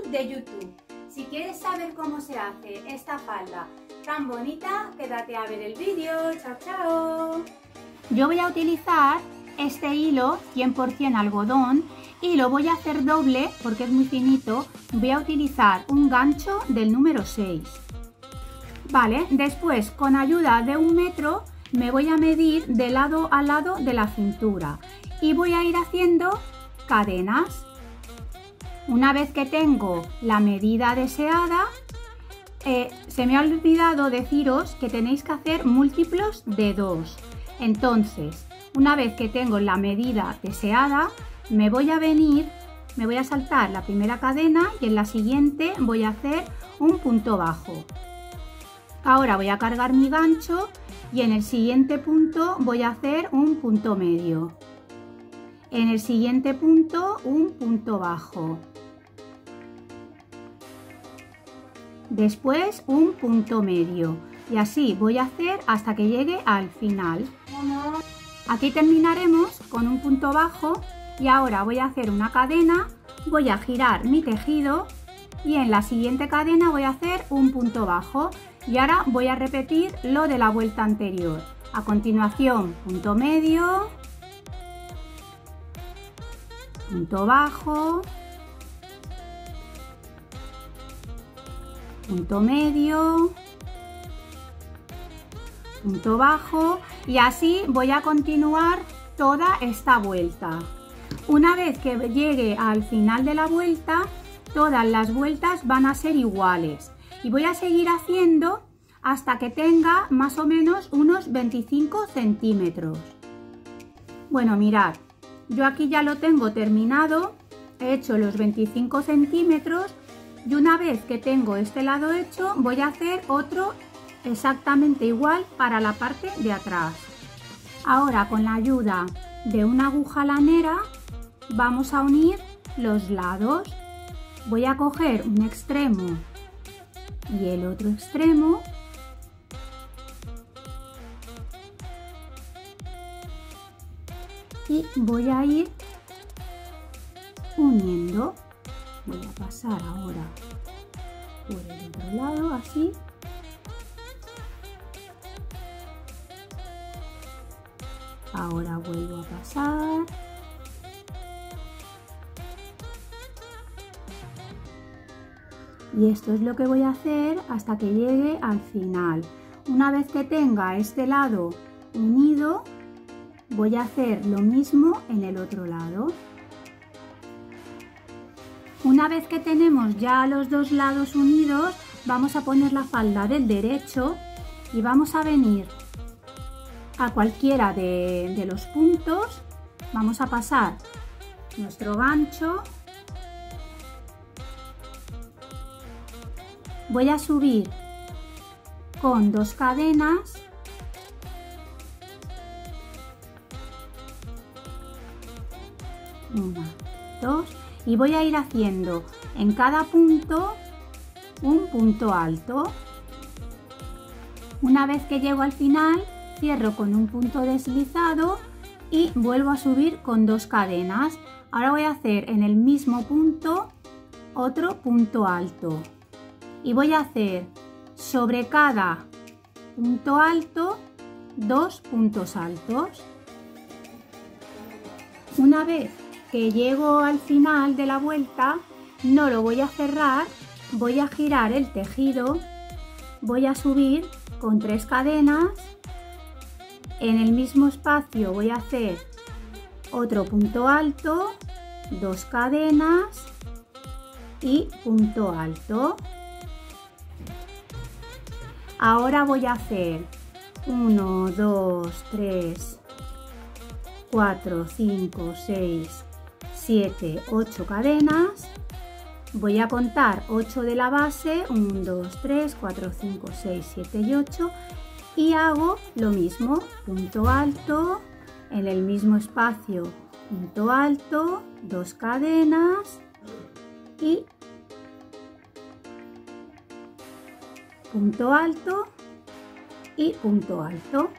de YouTube. Si quieres saber cómo se hace esta falda tan bonita, quédate a ver el vídeo. ¡Chao, chao! Yo voy a utilizar este hilo 100% algodón y lo voy a hacer doble porque es muy finito. Voy a utilizar un gancho del número 6. Vale, después con ayuda de 1 metro me voy a medir de lado a lado de la cintura y voy a ir haciendo cadenas. Una vez que tengo la medida deseada, se me ha olvidado deciros que tenéis que hacer múltiplos de 2. Entonces, una vez que tengo la medida deseada, me voy a saltar la primera cadena y en la siguiente voy a hacer un punto bajo. Ahora voy a cargar mi gancho y en el siguiente punto voy a hacer un punto medio. En el siguiente punto un punto bajo. Después un punto medio y así voy a hacer hasta que llegue al final. Aquí terminaremos con un punto bajo y ahora voy a hacer una cadena, voy a girar mi tejido y en la siguiente cadena voy a hacer un punto bajo y ahora voy a repetir lo de la vuelta anterior. A continuación, punto medio, punto bajo, punto medio, punto bajo y así voy a continuar toda esta vuelta. Una vez que llegue al final de la vuelta, todas las vueltas van a ser iguales y voy a seguir haciendo hasta que tenga más o menos unos 25 centímetros. Bueno, mirad, yo aquí ya lo tengo terminado, he hecho los 25 centímetros y una vez que tengo este lado hecho voy a hacer otro exactamente igual para la parte de atrás. Ahora con la ayuda de una aguja lanera vamos a unir los lados. Voy a coger un extremo y el otro extremo y voy a ir uniendo. Voy a pasar ahora por el otro lado, así. Ahora vuelvo a pasar. Y esto es lo que voy a hacer hasta que llegue al final. Una vez que tenga este lado unido, voy a hacer lo mismo en el otro lado. Una vez que tenemos ya los dos lados unidos, vamos a poner la falda del derecho y vamos a venir a cualquiera de los puntos. Vamos a pasar nuestro gancho. Voy a subir con 2 cadenas. Una, 2. Y voy a ir haciendo en cada punto un punto alto. Una vez que llego al final, cierro con un punto deslizado y vuelvo a subir con 2 cadenas. Ahora voy a hacer en el mismo punto otro punto alto. Y voy a hacer sobre cada punto alto 2 puntos altos. Una vez que llego al final de la vuelta, no lo voy a cerrar, voy a girar el tejido, voy a subir con 3 cadenas, en el mismo espacio voy a hacer otro punto alto, 2 cadenas y punto alto. Ahora voy a hacer 1, 2, 3, 4, 5, 6, 7, 8 cadenas. Voy a contar 8 de la base, 1, 2, 3, 4, 5, 6, 7 y 8 y hago lo mismo, punto alto, en el mismo espacio punto alto, 2 cadenas y punto alto y punto alto.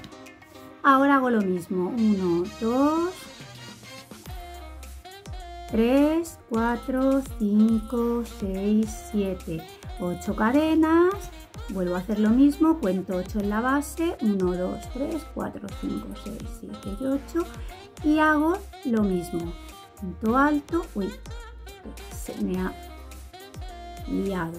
Ahora hago lo mismo, 1, 2, 3, 4, 5, 6, 7, 8 cadenas, vuelvo a hacer lo mismo, cuento 8 en la base, 1, 2, 3, 4, 5, 6, 7 y 8 y hago lo mismo, punto alto, uy, se me ha liado,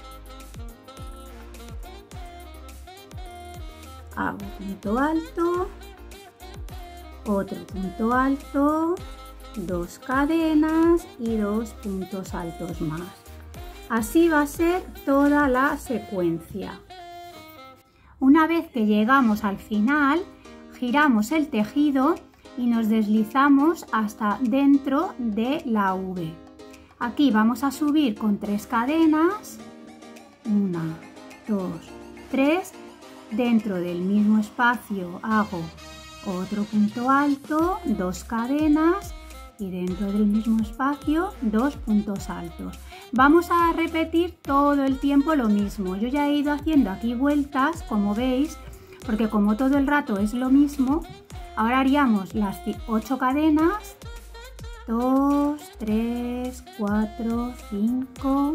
hago punto alto, otro punto alto, 2 cadenas y 2 puntos altos más. Así va a ser toda la secuencia. Una vez que llegamos al final, giramos el tejido y nos deslizamos hasta dentro de la V. Aquí vamos a subir con 3 cadenas, 1, 2, 3, dentro del mismo espacio hago otro punto alto, 2 cadenas y dentro del mismo espacio 2 puntos altos. Vamos a repetir todo el tiempo lo mismo. Yo ya he ido haciendo aquí vueltas, como veis, porque como todo el rato es lo mismo, ahora haríamos las 8 cadenas, 2, 3, 4, 5,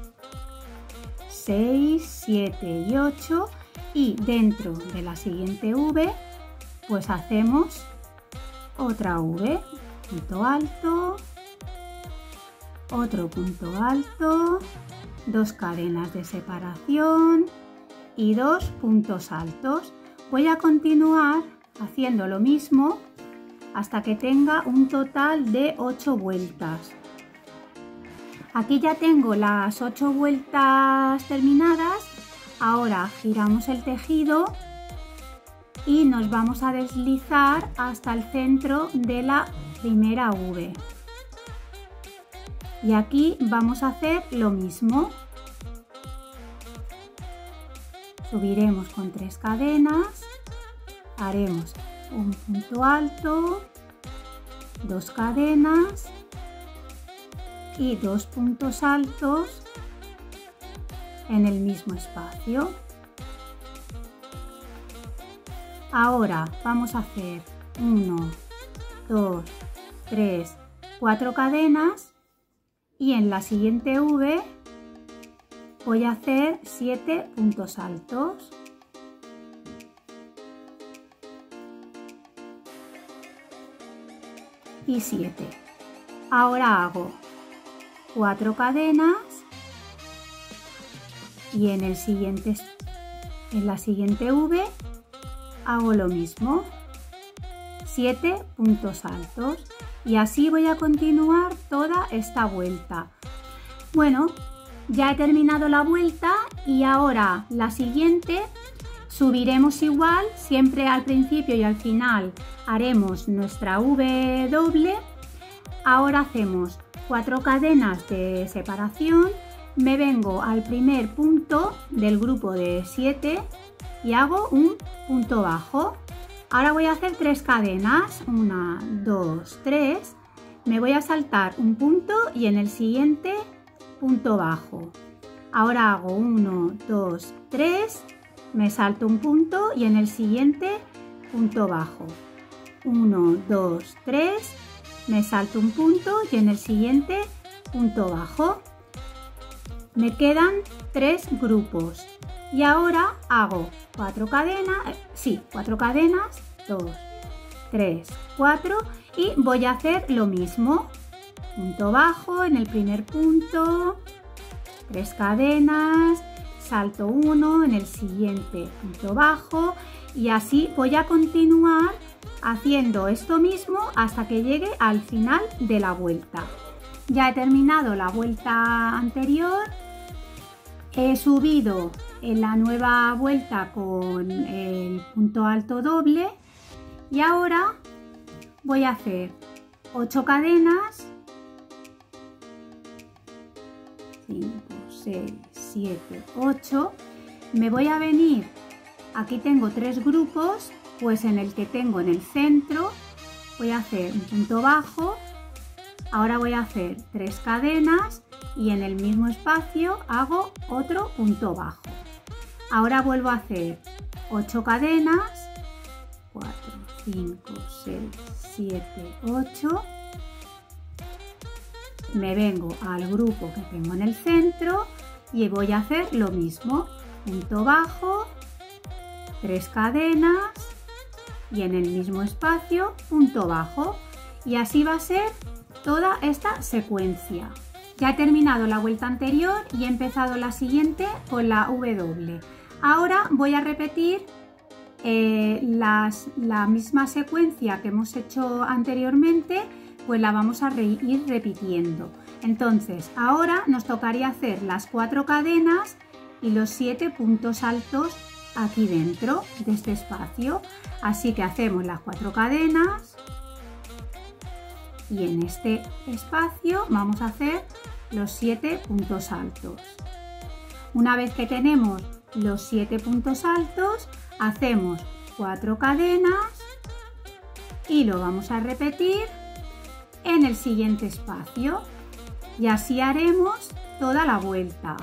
6, 7 y 8 y dentro de la siguiente V pues hacemos otra V, punto alto, otro punto alto, 2 cadenas de separación y 2 puntos altos. Voy a continuar haciendo lo mismo hasta que tenga un total de 8 vueltas. Aquí ya tengo las 8 vueltas terminadas. Ahora giramos el tejido y nos vamos a deslizar hasta el centro de la primera V. Y aquí vamos a hacer lo mismo. Subiremos con 3 cadenas, haremos un punto alto, 2 cadenas y 2 puntos altos en el mismo espacio. Ahora vamos a hacer 1, 2, 3, 4 cadenas y en la siguiente V voy a hacer 7 puntos altos. Y 7. Ahora hago 4 cadenas y en la siguiente V hago lo mismo, 7 puntos altos y así voy a continuar toda esta vuelta. Bueno, ya he terminado la vuelta y ahora la siguiente subiremos igual, siempre al principio y al final haremos nuestra V doble. Ahora hacemos 4 cadenas de separación, me vengo al primer punto del grupo de 7 y hago un punto bajo. Ahora voy a hacer 3 cadenas, 1, 2, 3, me voy a saltar un punto y en el siguiente punto bajo. Ahora hago 1, 2, 3, me salto un punto y en el siguiente punto bajo. 1, 2, 3, me salto un punto y en el siguiente punto bajo. Me quedan 3 grupos y ahora hago 4 cadenas, 2, 3, 4 y voy a hacer lo mismo. Punto bajo en el primer punto, 3 cadenas, salto 1 en el siguiente punto bajo y así voy a continuar haciendo esto mismo hasta que llegue al final de la vuelta. Ya he terminado la vuelta anterior, he subido en la nueva vuelta con el punto alto doble y ahora voy a hacer 8 cadenas, 5, 6, 7, 8, me voy a venir, aquí tengo 3 grupos, pues en el que tengo en el centro voy a hacer un punto bajo, ahora voy a hacer 3 cadenas y en el mismo espacio hago otro punto bajo. Ahora vuelvo a hacer 8 cadenas, 4, 5, 6, 7, 8 me vengo al grupo que tengo en el centro y voy a hacer lo mismo, punto bajo, 3 cadenas y en el mismo espacio punto bajo, y así va a ser toda esta secuencia. Ya he terminado la vuelta anterior y he empezado la siguiente con la W. Ahora voy a repetir la misma secuencia que hemos hecho anteriormente, pues la vamos a ir repitiendo. Entonces ahora nos tocaría hacer las 4 cadenas y los 7 puntos altos aquí dentro de este espacio. Así que hacemos las 4 cadenas y en este espacio vamos a hacer los 7 puntos altos. Una vez que tenemos los 7 puntos altos, hacemos 4 cadenas y lo vamos a repetir en el siguiente espacio, y así haremos toda la vuelta.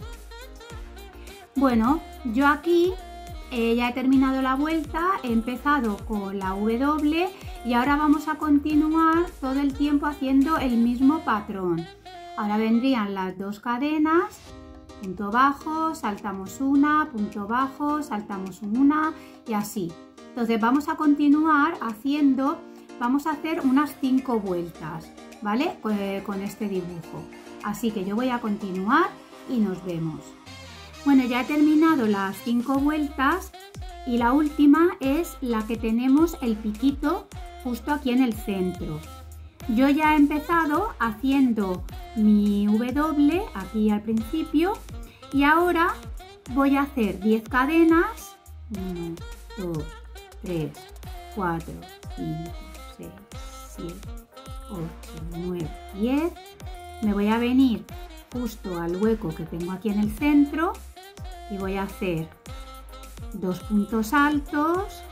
Bueno, yo aquí ya he terminado la vuelta, he empezado con la W y ahora vamos a continuar todo el tiempo haciendo el mismo patrón. Ahora vendrían las 2 cadenas, punto bajo, saltamos una, punto bajo, saltamos una y así. Entonces vamos a continuar haciendo, vamos a hacer unas 5 vueltas, ¿vale? Con este dibujo. Así que yo voy a continuar y nos vemos. Bueno, ya he terminado las 5 vueltas y la última es la que tenemos el piquito justo aquí en el centro. Yo ya he empezado haciendo mi W aquí al principio y ahora voy a hacer 10 cadenas, 1, 2, 3, 4, 5, 6, 7, 8, 9, 10. Me voy a venir justo al hueco que tengo aquí en el centro y voy a hacer 2 puntos altos,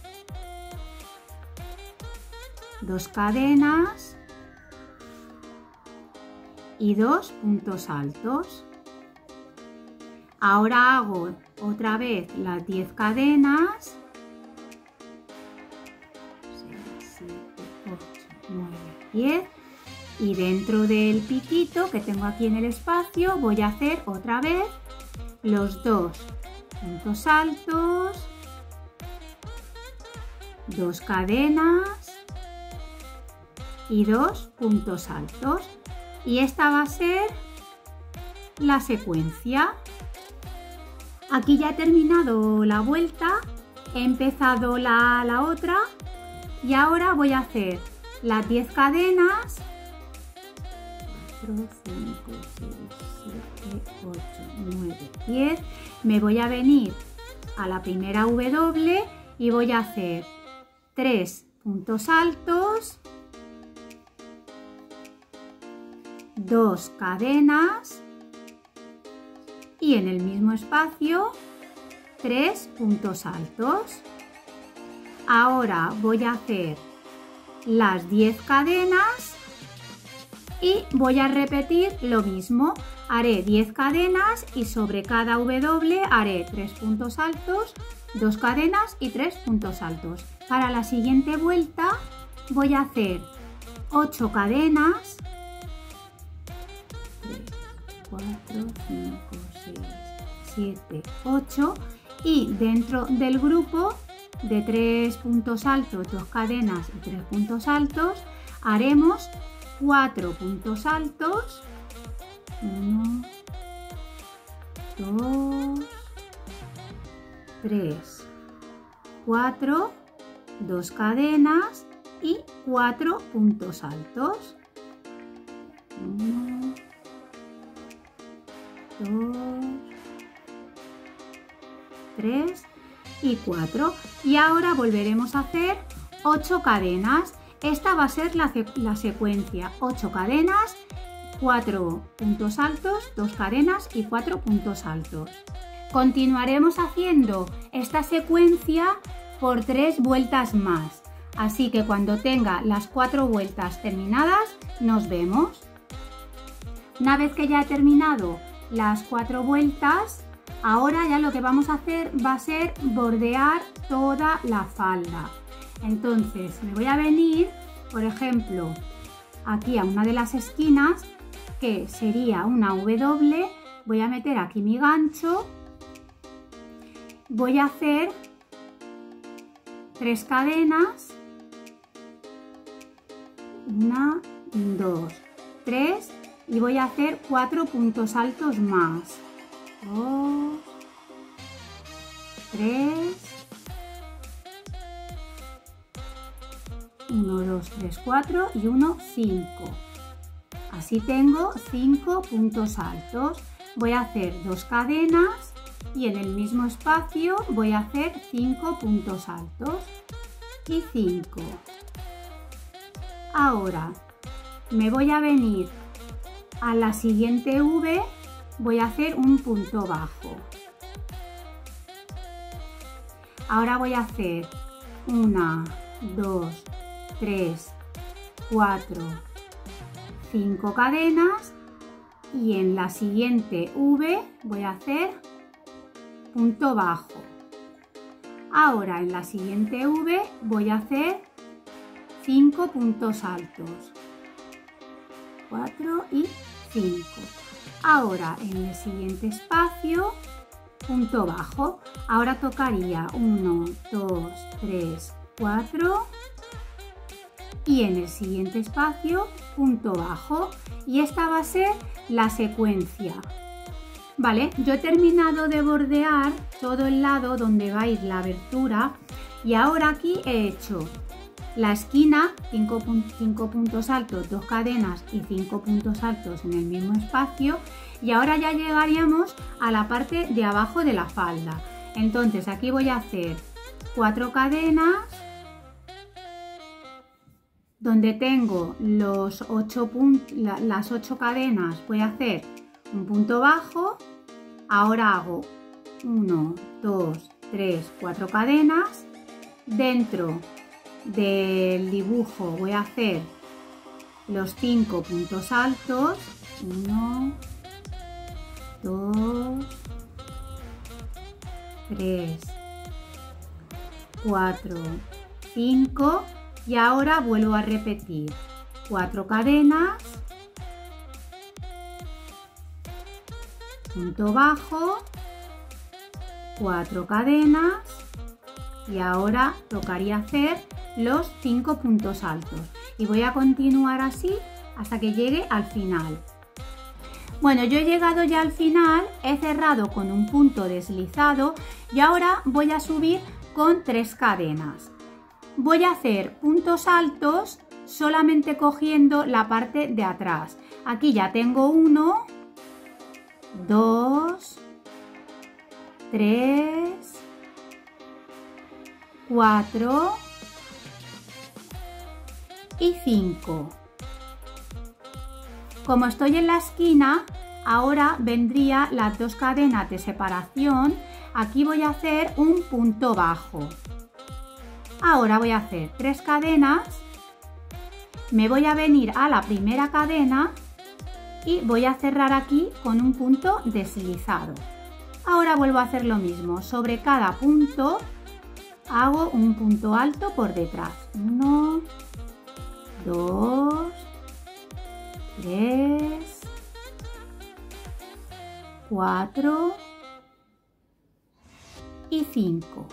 2 cadenas y 2 puntos altos. Ahora hago otra vez las 10 cadenas, 6, 7, 8, 9, 10, y dentro del piquito que tengo aquí en el espacio voy a hacer otra vez los 2 puntos altos, 2 cadenas y 2 puntos altos, y esta va a ser la secuencia. Aquí ya he terminado la vuelta, he empezado la otra y ahora voy a hacer las 10 cadenas, 4, 5, 6, 7, 8, 9, 10. Me voy a venir a la primera W y voy a hacer 3 puntos altos, 2 cadenas y en el mismo espacio 3 puntos altos. Ahora voy a hacer las 10 cadenas y voy a repetir lo mismo. Haré 10 cadenas y sobre cada W haré 3 puntos altos, 2 cadenas y 3 puntos altos. Para la siguiente vuelta voy a hacer 8 cadenas, 3, 4, 5, 6, 7, 8, y dentro del grupo de 3 puntos altos, 2 cadenas y 3 puntos altos haremos 4 puntos altos, 1, 2, 3, 4, 2 cadenas y 4 puntos altos, 1, 2, 3 y 4, y ahora volveremos a hacer 8 cadenas. Esta va a ser la secuencia: 8 cadenas, 4 puntos altos, 2 cadenas y 4 puntos altos. Continuaremos haciendo esta secuencia por 3 vueltas más, así que cuando tenga las 4 vueltas terminadas nos vemos. Una vez que ya he terminado las 4 vueltas, ahora ya lo que vamos a hacer va a ser bordear toda la falda. Entonces me voy a venir, por ejemplo, aquí a una de las esquinas que sería una W, voy a meter aquí mi gancho, voy a hacer 3 cadenas, 1, 2, 3 y voy a hacer 4 puntos altos más. 2, 3, 1, 2, 3, 4 y 1, 5. Así tengo 5 puntos altos. Voy a hacer 2 cadenas y en el mismo espacio voy a hacer 5 puntos altos y 5. Ahora me voy a venir a la siguiente V, voy a hacer un punto bajo. Ahora voy a hacer 1, 2, 3, 4, 5 cadenas y en la siguiente V voy a hacer punto bajo. Ahora en la siguiente V voy a hacer 5 puntos altos, 4 y 5. Ahora en el siguiente espacio punto bajo. Ahora tocaría 1, 2, 3, 4 y en el siguiente espacio punto bajo, y esta va a ser la secuencia. Vale, yo he terminado de bordear todo el lado donde va a ir la abertura y ahora aquí he hecho la esquina, 5 puntos altos, 2 cadenas y 5 puntos altos en el mismo espacio, y ahora ya llegaríamos a la parte de abajo de la falda. Entonces aquí voy a hacer 4 cadenas donde tengo las 8 cadenas, voy a hacer un punto bajo. Ahora hago 1, 2, 3, 4 cadenas. Dentro del dibujo voy a hacer los 5 puntos altos, 1, 2, 3, 4, 5 y ahora vuelvo a repetir 4 cadenas, punto bajo, 4 cadenas y ahora tocaría hacer los 5 puntos altos y voy a continuar así hasta que llegue al final. Bueno, yo he llegado ya al final, he cerrado con un punto deslizado y ahora voy a subir con 3 cadenas. Voy a hacer puntos altos solamente cogiendo la parte de atrás. Aquí ya tengo 1, 2, 3, 4 y 5. Como estoy en la esquina, ahora vendría las 2 cadenas de separación. Aquí voy a hacer un punto bajo. Ahora voy a hacer 3 cadenas, me voy a venir a la primera cadena y voy a cerrar aquí con un punto deslizado. Ahora vuelvo a hacer lo mismo, sobre cada punto hago un punto alto por detrás. 1, 2, 3, 4 y 5.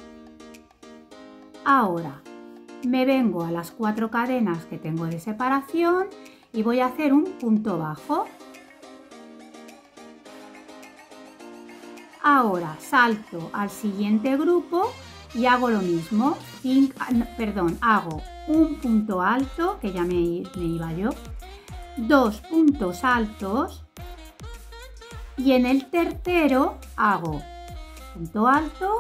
Ahora me vengo a las 4 cadenas que tengo de separación y voy a hacer un punto bajo. Ahora salto al siguiente grupo y hago lo mismo. Hago un punto alto, que ya me iba yo, 2 puntos altos y en el tercero hago punto alto,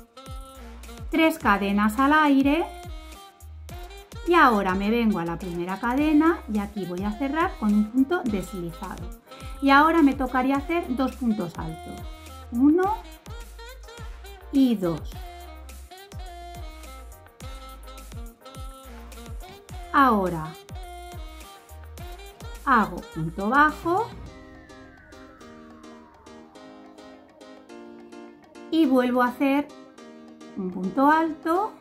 3 cadenas al aire y ahora me vengo a la primera cadena y aquí voy a cerrar con un punto deslizado. Y ahora me tocaría hacer 2 puntos altos, 1 y 2. Ahora hago punto bajo y vuelvo a hacer un punto alto,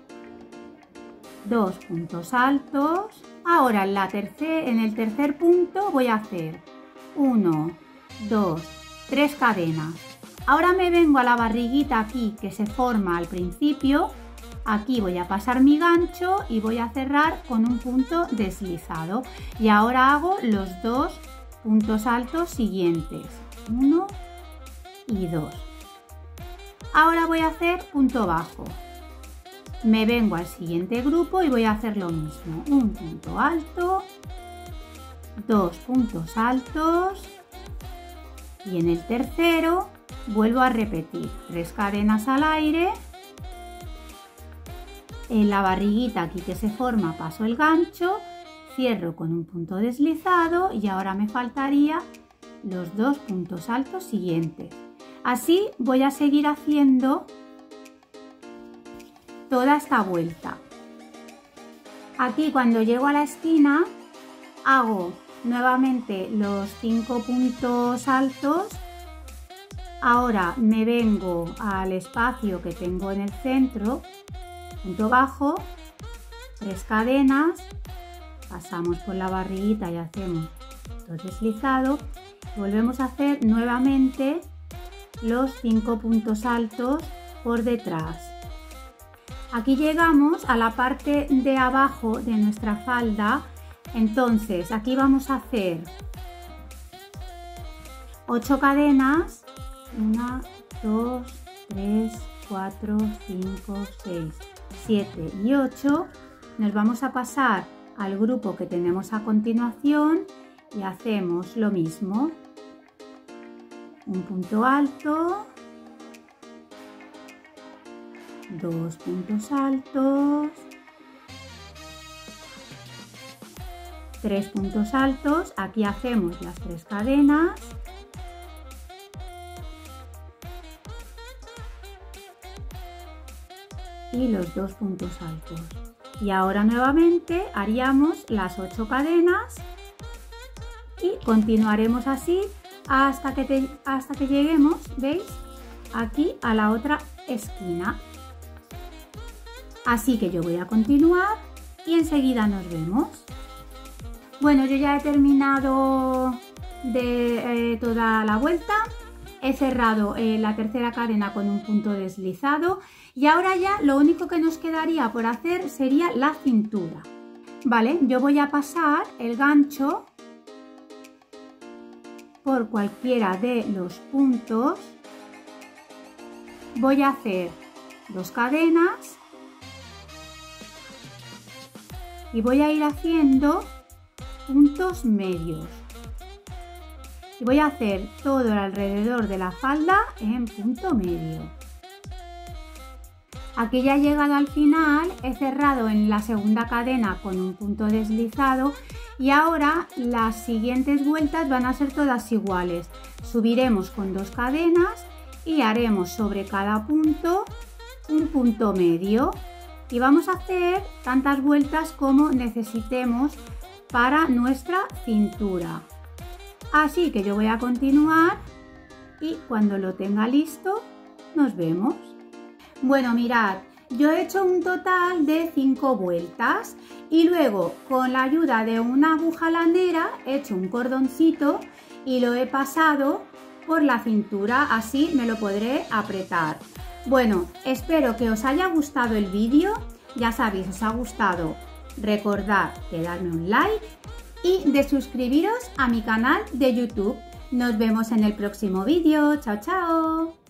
2 puntos altos. Ahora en el tercer punto voy a hacer 1, 2, 3 cadenas. Ahora me vengo a la barriguita aquí que se forma al principio. Aquí voy a pasar mi gancho y voy a cerrar con un punto deslizado. Y ahora hago los 2 puntos altos siguientes. 1 y 2. Ahora voy a hacer punto bajo. Me vengo al siguiente grupo y voy a hacer lo mismo. Un punto alto, 2 puntos altos y en el tercero vuelvo a repetir 3 cadenas al aire. En la barriguita aquí que se forma paso el gancho, cierro con un punto deslizado y ahora me faltaría los 2 puntos altos siguientes. Así voy a seguir haciendo toda esta vuelta. Aquí cuando llego a la esquina hago nuevamente los 5 puntos altos. Ahora me vengo al espacio que tengo en el centro, punto bajo, 3 cadenas, pasamos por la barriguita y hacemos dos deslizados. Volvemos a hacer nuevamente los 5 puntos altos por detrás. Aquí llegamos a la parte de abajo de nuestra falda. Entonces aquí vamos a hacer 8 cadenas, 1, 2, 3, 4, 5, 6, 7 y 8. Nos vamos a pasar al grupo que tenemos a continuación y hacemos lo mismo. Un punto alto, 2 puntos altos, 3 puntos altos. Aquí hacemos las 3 cadenas y los 2 puntos altos. Y ahora nuevamente haríamos las 8 cadenas y continuaremos así hasta que lleguemos, ¿veis? Aquí a la otra esquina. Así que yo voy a continuar y enseguida nos vemos. Bueno, yo ya he terminado de toda la vuelta. He cerrado la tercera cadena con un punto deslizado y ahora ya lo único que nos quedaría por hacer sería la cintura. Vale, yo voy a pasar el gancho por cualquiera de los puntos. Voy a hacer 2 cadenas y voy a ir haciendo puntos medios. Y voy a hacer todo el alrededor de la falda en punto medio. Aquí ya he llegado al final, he cerrado en la segunda cadena con un punto deslizado y ahora las siguientes vueltas van a ser todas iguales. Subiremos con 2 cadenas y haremos sobre cada punto un punto medio y vamos a hacer tantas vueltas como necesitemos para nuestra cintura. Así que yo voy a continuar y cuando lo tenga listo nos vemos. Bueno, mirad, yo he hecho un total de 5 vueltas y luego con la ayuda de una aguja lanera he hecho un cordoncito y lo he pasado por la cintura, así me lo podré apretar. Bueno, espero que os haya gustado el vídeo. Ya sabéis, os ha gustado, recordad de darme un like y de suscribiros a mi canal de YouTube. Nos vemos en el próximo vídeo. Chao, chao.